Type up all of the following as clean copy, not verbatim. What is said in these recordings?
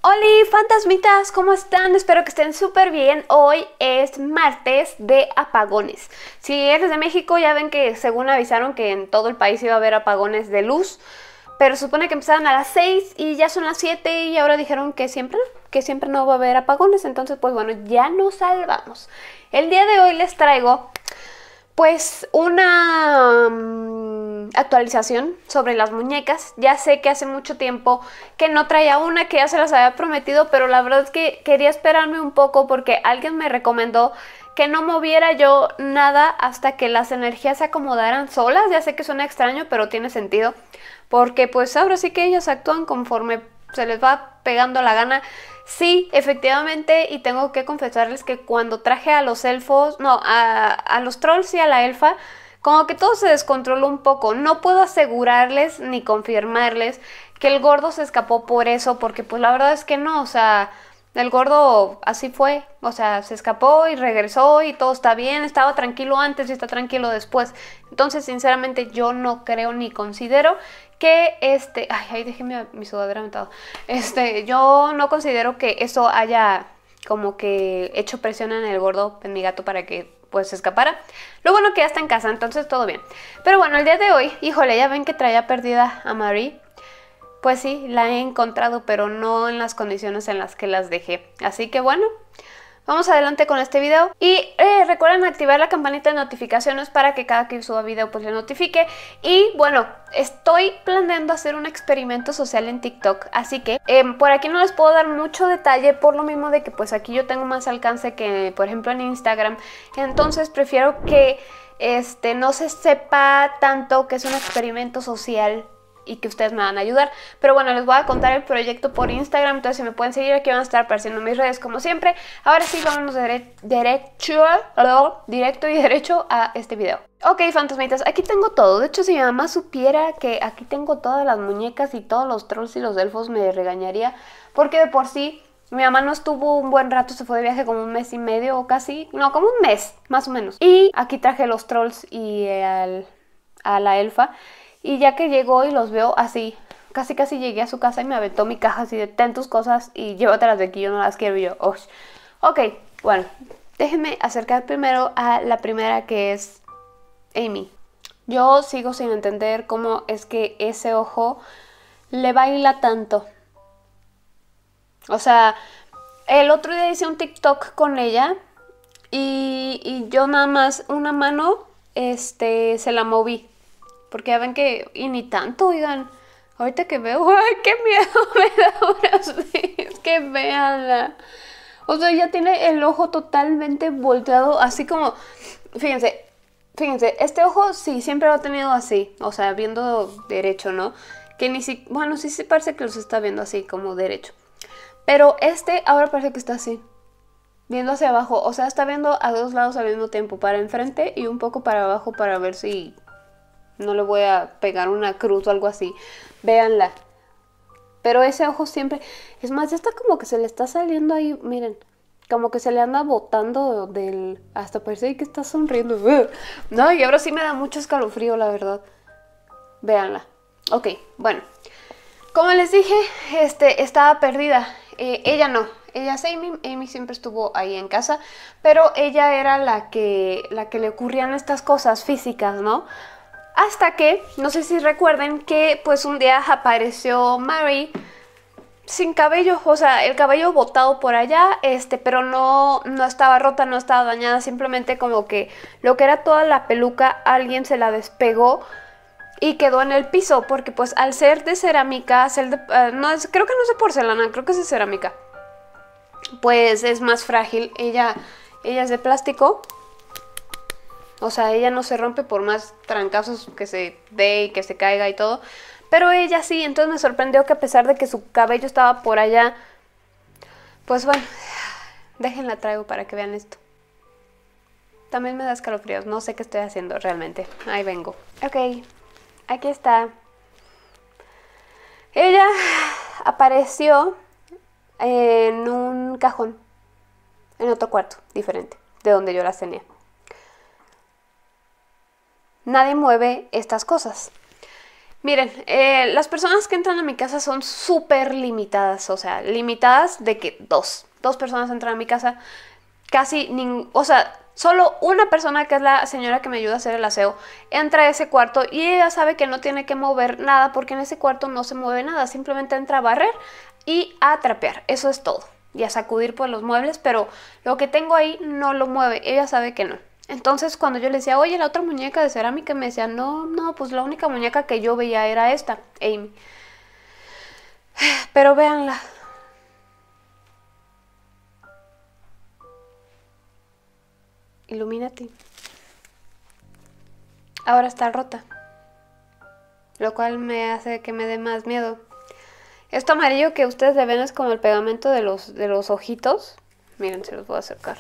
Hola fantasmitas, ¿cómo están? Espero que estén súper bien. Hoy es martes de apagones. Si eres de México ya ven que según avisaron que en todo el país iba a haber apagones de luz, pero se supone que empezaban a las 6 y ya son las 7 y ahora dijeron que siempre no va a haber apagones. Entonces pues bueno, ya nos salvamos. El día de hoy les traigo pues una actualización sobre las muñecas. Ya sé que hace mucho tiempo que no traía una, que ya se las había prometido, pero la verdad es que quería esperarme un poco porque alguien me recomendó que no moviera yo nada hasta que las energías se acomodaran solas. Ya sé que suena extraño, pero tiene sentido, porque pues ahora sí que ellas actúan conforme se les va pegando la gana. Sí, efectivamente, y tengo que confesarles que cuando traje a los elfos, no, a los trolls y a la elfa, como que todo se descontroló un poco. No puedo asegurarles ni confirmarles que el gordo se escapó por eso, porque pues la verdad es que no, o sea, el gordo así fue, o sea, se escapó y regresó y todo está bien, estaba tranquilo antes y está tranquilo después. Entonces, sinceramente, yo no creo ni considero que ay, ahí dejé mi sudadera metado. Yo no considero que eso haya como que hecho presión en el gordo, en mi gato, para que pues se escapara. Lo bueno que ya está en casa, entonces todo bien. Pero bueno, el día de hoy, híjole, ya ven que traía perdida a Marie. Pues sí, la he encontrado, pero no en las condiciones en las que las dejé. Así que bueno, vamos adelante con este video. Y recuerden activar la campanita de notificaciones para que cada que suba video pues le notifique. Y bueno, estoy planeando hacer un experimento social en TikTok. Así que por aquí no les puedo dar mucho detalle, por lo mismo de que pues aquí yo tengo más alcance que por ejemplo en Instagram. Entonces prefiero que no se sepa tanto que es un experimento social y que ustedes me van a ayudar. Pero bueno, les voy a contar el proyecto por Instagram, entonces si me pueden seguir aquí van a estar apareciendo mis redes como siempre. Ahora sí, vámonos directo y derecho a este video. Ok, fantasmitas, aquí tengo todo. De hecho, si mi mamá supiera que aquí tengo todas las muñecas y todos los trolls y los elfos, me regañaría, porque de por sí mi mamá no estuvo un buen rato, se fue de viaje como un mes y medio o casi, no, como un mes, más o menos. Y aquí traje los trolls y a la elfa. Y ya que llegó y los veo así, casi llegué a su casa y me aventó mi caja así de ten tus cosas y llévatelas de aquí, yo no las quiero. Y yo, oh. Ok, bueno, déjenme acercar primero a la primera, que es Amy. Yo sigo sin entender cómo es que ese ojo le baila tanto. O sea, el otro día hice un TikTok con ella y yo nada más una mano se la moví. Porque ya ven que, y ni tanto, oigan, ahorita que veo, ¡ay, qué miedo me da ahora sí! Es que véanla. O sea, ya tiene el ojo totalmente volteado, así como, fíjense, este ojo sí, siempre lo ha tenido así, o sea, viendo derecho, ¿no? Que ni si, bueno, sí se parece que los está viendo así, como derecho. Pero ahora parece que está así, viendo hacia abajo, o sea, está viendo a dos lados al mismo tiempo, para enfrente y un poco para abajo para ver si no le voy a pegar una cruz o algo así. Véanla. Pero ese ojo siempre... Es más, ya está como que se le está saliendo ahí, miren. Como que se le anda botando del... Hasta parece que está sonriendo. No, y ahora sí me da mucho escalofrío, la verdad. Véanla. Ok, bueno. Como les dije, estaba perdida. Ella no. Ella es Amy. Amy siempre estuvo ahí en casa. Pero ella era la que le ocurrían estas cosas físicas, ¿no? Hasta que, no sé si recuerden que pues un día apareció Marie sin cabello, o sea, el cabello botado por allá, pero no estaba rota, no estaba dañada, simplemente como que lo que era toda la peluca, alguien se la despegó y quedó en el piso, porque pues al ser de cerámica, creo que no es de porcelana, creo que es de cerámica, pues es más frágil. Ella es de plástico. O sea, ella no se rompe por más trancazos que se dé y que se caiga y todo. Pero ella sí, entonces me sorprendió que a pesar de que su cabello estaba por allá, pues bueno, déjenla traigo para que vean esto. También me da escalofríos, no sé qué estoy haciendo realmente. Ahí vengo. Ok, aquí está. Ella apareció en un cajón, en otro cuarto diferente de donde yo las tenía. Nadie mueve estas cosas. Miren, las personas que entran a mi casa son súper limitadas, o sea, limitadas de que dos personas entran a mi casa, o sea, solo una persona, que es la señora que me ayuda a hacer el aseo, entra a ese cuarto y ella sabe que no tiene que mover nada porque en ese cuarto no se mueve nada, simplemente entra a barrer y a trapear, eso es todo, y a sacudir pues los muebles, pero lo que tengo ahí no lo mueve, ella sabe que no. Entonces cuando yo le decía, oye, la otra muñeca de cerámica, me decía, no, pues la única muñeca que yo veía era esta, Amy. Pero véanla. Illuminati. Ahora está rota, lo cual me hace que me dé más miedo. Esto amarillo que ustedes le ven es como el pegamento de los ojitos. Miren, se los voy a acercar.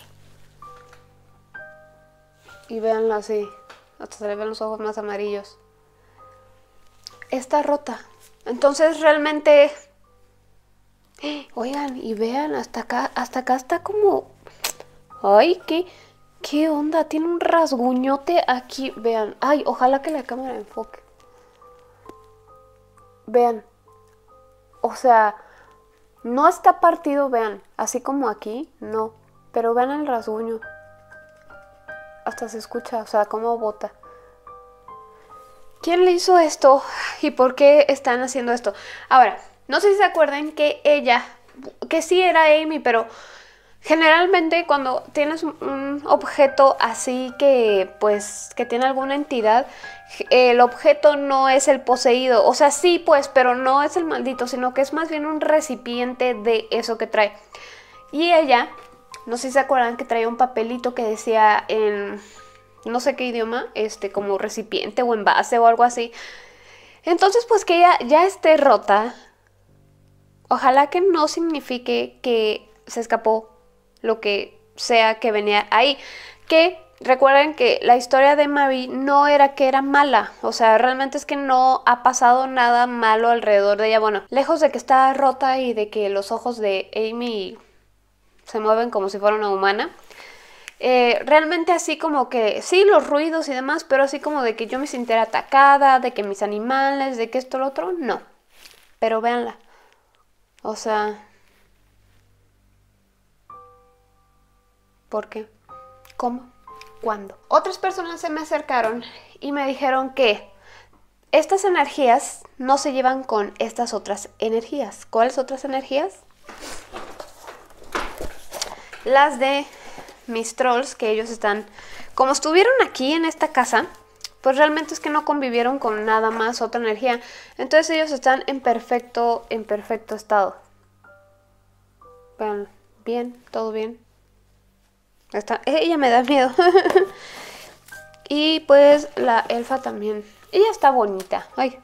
Y véanla así, hasta se le ven los ojos más amarillos. Está rota. Entonces realmente... Oigan, y vean, hasta acá está como... Ay, ¿qué onda? Tiene un rasguñote aquí, vean. Ay, ojalá que la cámara enfoque. Vean. O sea, no está partido, vean. Así como aquí, no. Pero vean el rasguño. Hasta se escucha, o sea, cómo bota. ¿Quién le hizo esto? ¿Y por qué están haciendo esto? Ahora, no sé si se acuerdan que ella, que sí era Amy, pero generalmente cuando tienes un objeto así que, pues, que tiene alguna entidad, el objeto no es el poseído. O sea, sí, pues, pero no es el maldito, sino que es más bien un recipiente de eso que trae. Y ella... No sé si se acuerdan que traía un papelito que decía en no sé qué idioma, como recipiente o envase o algo así. Entonces, pues que ella ya esté rota, ojalá que no signifique que se escapó lo que sea que venía ahí. Que recuerden que la historia de Marie no era que era mala, o sea, realmente es que no ha pasado nada malo alrededor de ella. Bueno, lejos de que está rota y de que los ojos de Amy se mueven como si fuera una humana. Realmente así como que, sí, los ruidos y demás, pero así como de que yo me sintiera atacada, de que mis animales, de que esto, lo otro, no. Pero véanla. O sea... ¿Por qué? ¿Cómo? ¿Cuándo? Otras personas se me acercaron y me dijeron que estas energías no se llevan con estas otras energías. ¿Cuáles otras energías? Las de mis trolls, que ellos están, como estuvieron aquí en esta casa, pues realmente es que no convivieron con nada más otra energía. Entonces ellos están en perfecto estado. Vean, bien, todo bien. Ella me da miedo. Y pues la elfa también. Ella está bonita. Ay.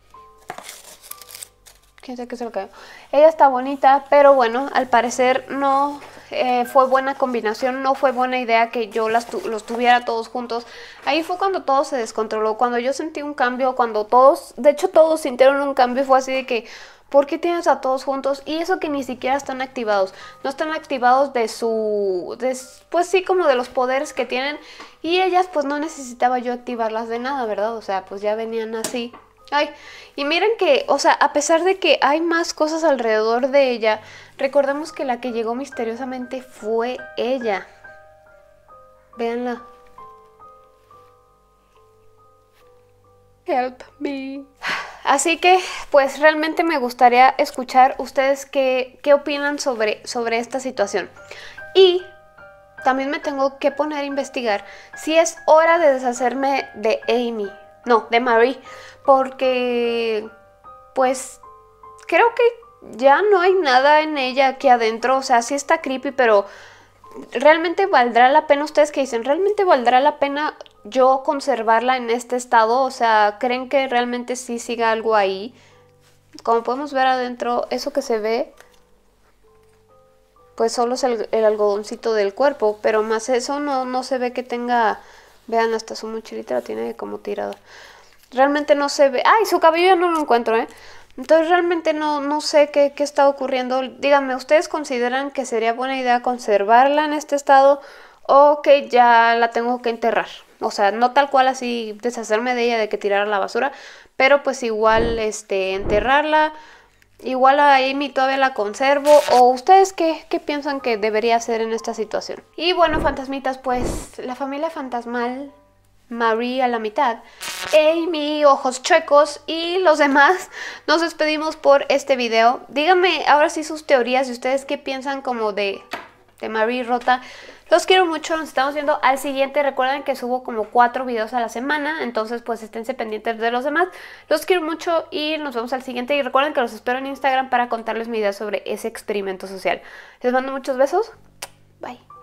¿Quién sabe qué se lo cayó? Ella está bonita, pero bueno, al parecer no fue buena combinación, no fue buena idea que yo los tuviera todos juntos. Ahí fue cuando todo se descontroló, cuando yo sentí un cambio, cuando todos, de hecho todos sintieron un cambio, fue así de que, ¿por qué tienes a todos juntos? Y eso que ni siquiera están activados, no están activados pues sí, como de los poderes que tienen, y ellas pues no necesitaba yo activarlas de nada, ¿verdad? O sea, pues ya venían así. Ay, y miren que, o sea, a pesar de que hay más cosas alrededor de ella, recordemos que la que llegó misteriosamente fue ella. Véanla. Help me. Así que, pues realmente me gustaría escuchar ustedes qué opinan sobre esta situación. Y también me tengo que poner a investigar si es hora de deshacerme de Amy. No, de Marie, porque pues creo que ya no hay nada en ella aquí adentro, o sea, sí está creepy, pero ¿realmente valdrá la pena? Ustedes que dicen, ¿realmente valdrá la pena yo conservarla en este estado? O sea, ¿creen que realmente sí siga algo ahí? Como podemos ver adentro, eso que se ve, pues solo es el algodoncito del cuerpo, pero más eso no se ve que tenga... Vean, hasta su mochilita la tiene como tirada. Realmente no se ve... ¡Ay! Su cabello ya no lo encuentro, ¿eh? Entonces realmente no sé qué está ocurriendo. Díganme, ¿ustedes consideran que sería buena idea conservarla en este estado o que ya la tengo que enterrar? o sea, no tal cual así deshacerme de ella, de que tirara a la basura, pero pues igual enterrarla. Igual a Amy todavía la conservo. ¿O ustedes qué piensan que debería hacer en esta situación? Y bueno, fantasmitas, pues la familia fantasmal, Marie a la mitad, Amy, ojos chuecos y los demás, nos despedimos por este video. Díganme ahora sí sus teorías y ustedes qué piensan como de Marie rota. Los quiero mucho, nos estamos viendo al siguiente. Recuerden que subo como 4 videos a la semana, entonces pues esténse pendientes de los demás. Los quiero mucho y nos vemos al siguiente. Y recuerden que los espero en Instagram para contarles mi idea sobre ese experimento social. Les mando muchos besos. Bye.